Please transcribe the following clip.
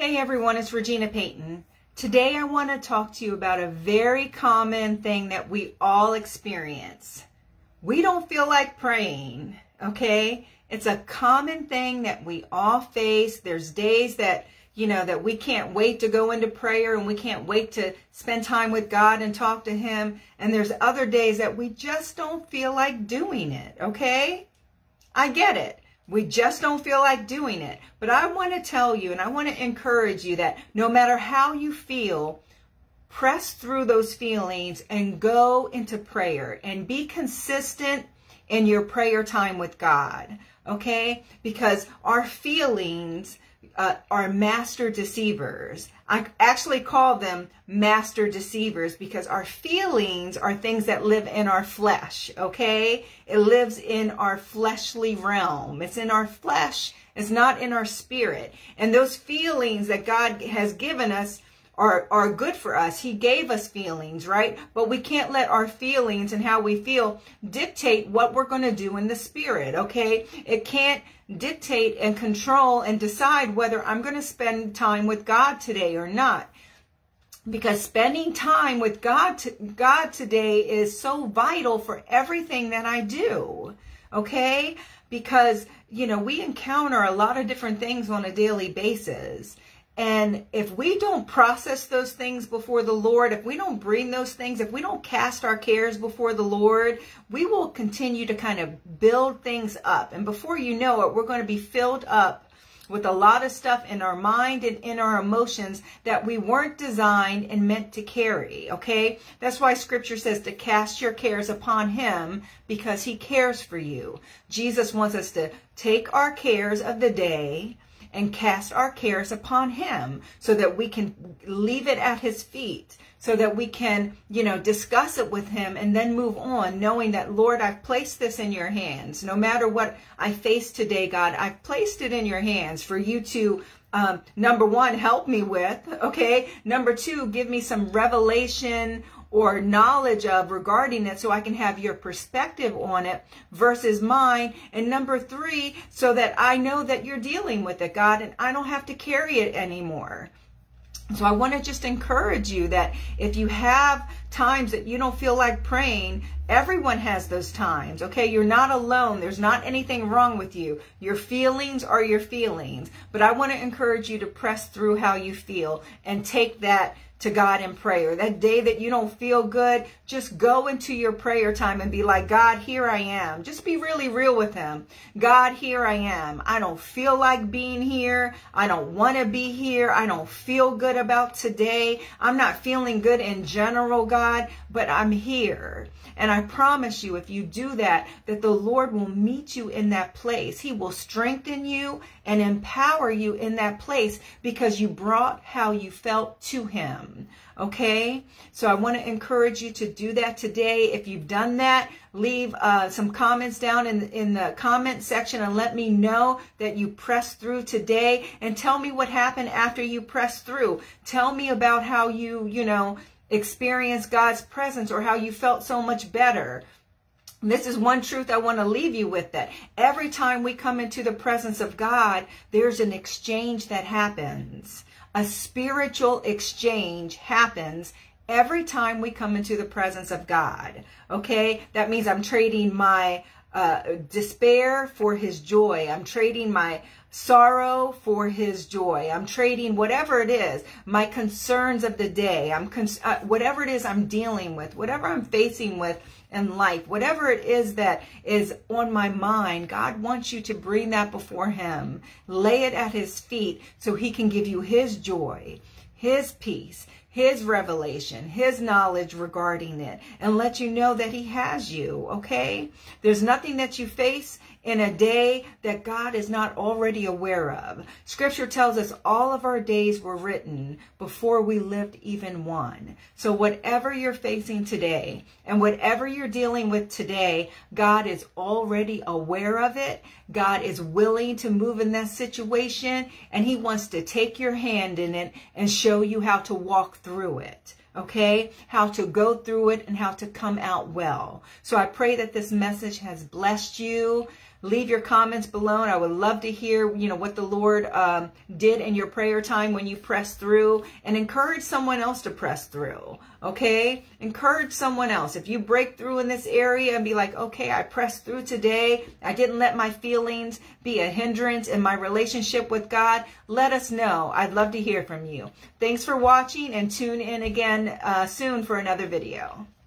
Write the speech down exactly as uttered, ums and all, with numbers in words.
Hey everyone, it's Regina Payton. Today I want to talk to you about a very common thing that we all experience. We don't feel like praying, okay? It's a common thing that we all face. There's days that, you know, that we can't wait to go into prayer and we can't wait to spend time with God and talk to Him. And there's other days that we just don't feel like doing it, okay? I get it. We just don't feel like doing it. But I want to tell you and I want to encourage you that no matter how you feel, press through those feelings and go into prayer and be consistent in your prayer time with God. Okay? Because our feelings uh, are master deceivers. I actually call them master deceivers because our feelings are things that live in our flesh, okay? It lives in our fleshly realm. It's in our flesh. It's not in our spirit. And those feelings that God has given us are, are good for us. He gave us feelings, right? But we can't let our feelings and how we feel dictate what we're going to do in the spirit, okay? It can't dictate and control and decide whether I'm going to spend time with God today or not. Because spending time with God, to, God today is so vital for everything that I do, okay? Because, you know, we encounter a lot of different things on a daily basis. And if we don't process those things before the Lord, if we don't bring those things, if we don't cast our cares before the Lord, we will continue to kind of build things up. And before you know it, we're going to be filled up with a lot of stuff in our mind and in our emotions that we weren't designed and meant to carry, okay? That's why Scripture says to cast your cares upon Him because He cares for you. Jesus wants us to take our cares of the day and cast our cares upon Him so that we can leave it at His feet, so that we can, you know, discuss it with Him and then move on, knowing that, Lord, I've placed this in your hands. No matter what I face today, God, I've placed it in your hands for you to, um, number one, help me with, okay? Number two, give me some revelation or knowledge of regarding it so I can have your perspective on it versus mine. And number three, so that I know that you're dealing with it, God, and I don't have to carry it anymore. So I want to just encourage you that if you have times that you don't feel like praying, everyone has those times, okay? You're not alone. There's not anything wrong with you. Your feelings are your feelings. But I want to encourage you to press through how you feel and take that to God in prayer. That day that you don't feel good, just go into your prayer time and be like, God, here I am. Just be really real with Him. God, here I am. I don't feel like being here. I don't want to be here. I don't feel good about today. I'm not feeling good in general, God, but I'm here. And I promise you, if you do that, that the Lord will meet you in that place. He will strengthen you and empower you in that place because you brought how you felt to Him. Okay? So I want to encourage you to do that today. If you've done that, leave uh, some comments down in, in the comment section and let me know that you pressed through today, and tell me what happened after you pressed through. Tell me about how you, you know, experience God's presence or how you felt so much better. This is one truth I want to leave you with, that every time we come into the presence of God, there's an exchange that happens. A spiritual exchange happens every time we come into the presence of God. Okay? That means I'm trading my uh, despair for His joy. I'm trading my sorrow for His joy. I'm trading whatever it is, my concerns of the day. I'm cons uh, whatever it is I'm dealing with, whatever I'm facing with in life, whatever it is that is on my mind, God wants you to bring that before Him. Lay it at His feet so He can give you His joy, His peace, His revelation, His knowledge regarding it, and let you know that He has you, okay? There's nothing that you face in a day that God is not already aware of. Scripture tells us all of our days were written before we lived even one. So whatever you're facing today and whatever you're dealing with today, God is already aware of it. God is willing to move in that situation, and He wants to take your hand in it and show you how to walk through it. Okay, how to go through it and how to come out well. So I pray that this message has blessed you. Leave your comments below, and I would love to hear, you know, what the Lord um, did in your prayer time when you pressed through, and encourage someone else to press through. Okay? Encourage someone else. If you break through in this area and be like, okay, I pressed through today. I didn't let my feelings be a hindrance in my relationship with God. Let us know. I'd love to hear from you. Thanks for watching, and tune in again uh, soon for another video.